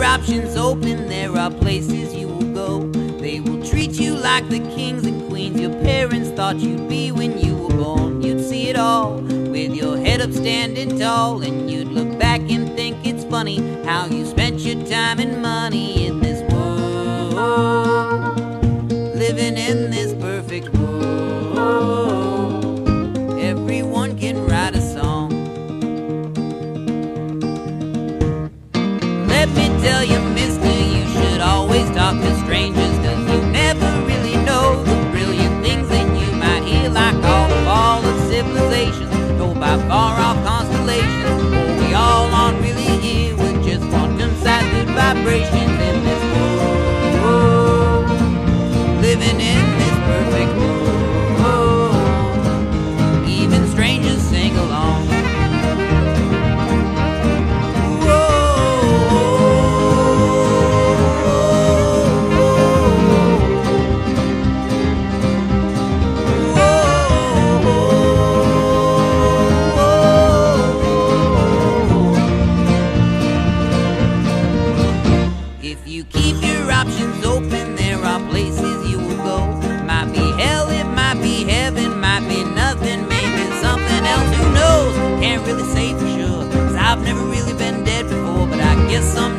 options open, there are places you will go. They will treat you like the kings and queens your parents thought you'd be when you were born. You'd see it all with your head up standing tall, and you'd look back and think it's funny how you spent your time and money in this world, living in this perfect world. Everyone can write a song. Let me tell you, mister, you should always talk to strangers, 'cause you never really know the brilliant things that you might hear, like all the fall of civilizations, go by far-off constellations, or we all aren't really here with just quantum-sized good vibrations in this world, living in this perfect world. Even strangers sing along. If you keep your options open, there are places you will go. Might be hell, it might be heaven, might be nothing, maybe something else, who knows? Can't really say for sure, 'cause I've never really been dead before, but I guess some